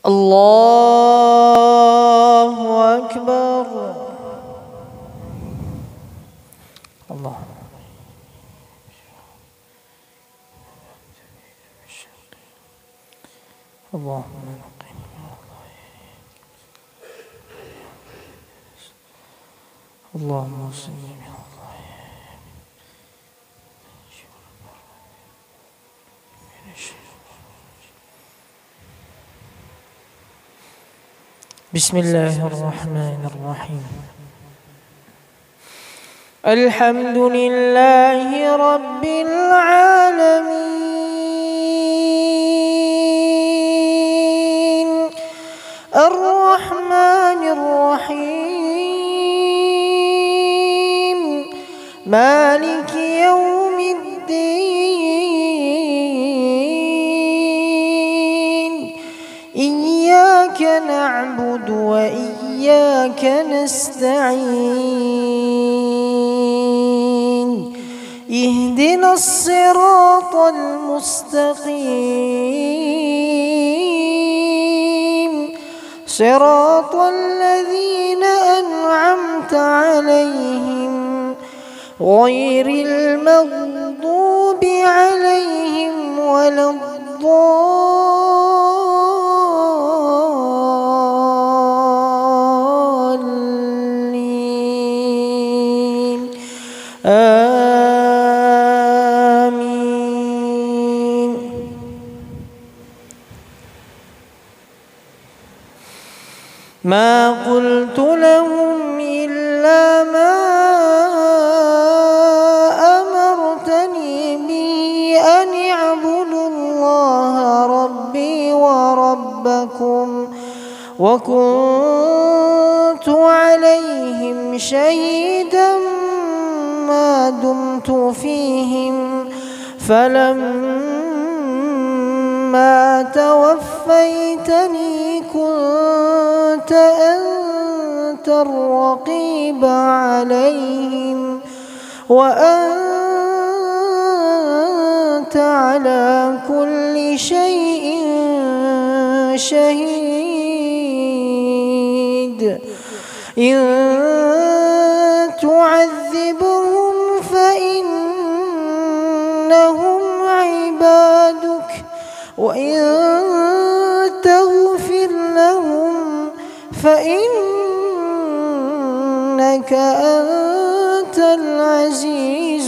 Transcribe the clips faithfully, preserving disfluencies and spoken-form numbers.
الله أكبر. الله اللهم اللهم صل على بسم الله الرحمن الرحيم. الحمد لله رب العالمين الرحمن الرحيم مالك يوم الدين إياك نعبد وإياك نستعين اهدنا الصراط المستقيم صراط الذين أنعمت عليهم غير المغضوب عليهم ولا الضالين آمين. ما قلت لهم إلا ما أمرتني به أن اعبدوا الله ربي وربكم وكنت عليهم شهيدا ما دمت فيهم فلما توفيتني كنت أنت الرقيب عليهم وأنت على كل شيء شهيد. إن تعذبهم فإنهم عبادك وإن تغفر لهم فإنك أنت العزيز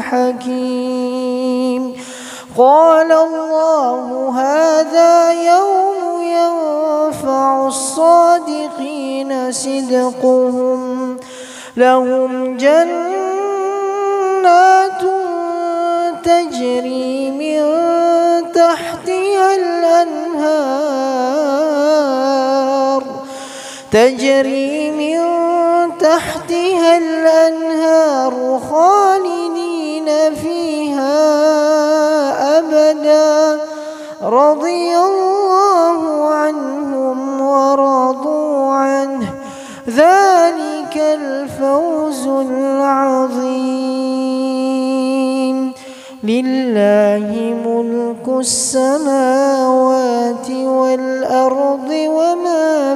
الحكيم. قال الله هذا يوم ينفع الصادقين صدقهم لهم جنات تجري من تحتها الأنهار تجري من تحتها الأنهار خالدين فيها أبدا رضي الله عنهم ورضوا عنه ذلك الفوز العظيم. لله ملك السماوات والأرض وما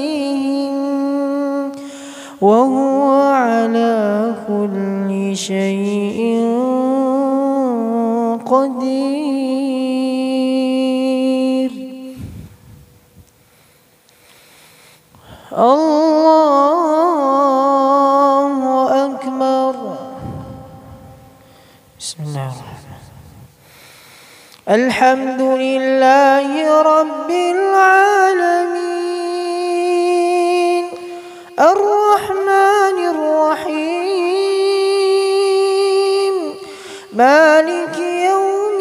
فيهن وهو على كل شيء قدير. الله أكبر. بسم الله الرحمن الرحيم. الحمد لله رب العالمين الرحمن الرحيم مالك يوم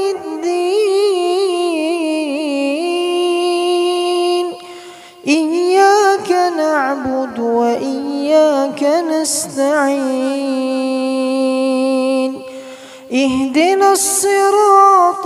الدين إياك نعبد وإياك نستعين اهدنا الصراط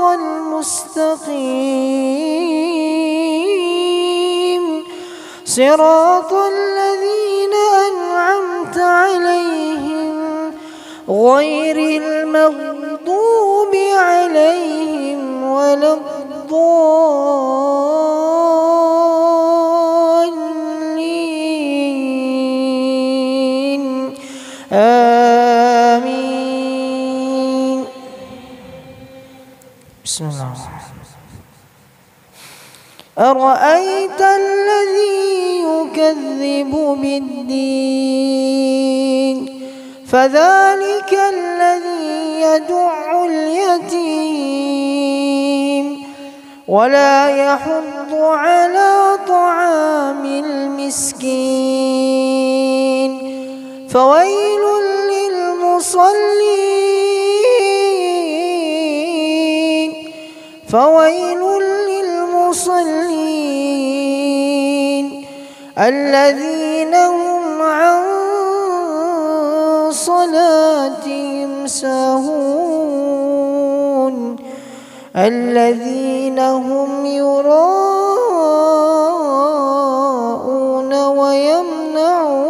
المستقيم صراط الذين أنعمت عليهم غير المغضوب عليهم ولا الضالين بسم الله. أرأيت الذي يكذب بالدين فذلك الذي يدع اليتيم ولا يحض على طعام المسكين فويل للمصلين فويل للمصلين الذين هم عن صلاتهم ساهون الذين هم يراءون ويمنعون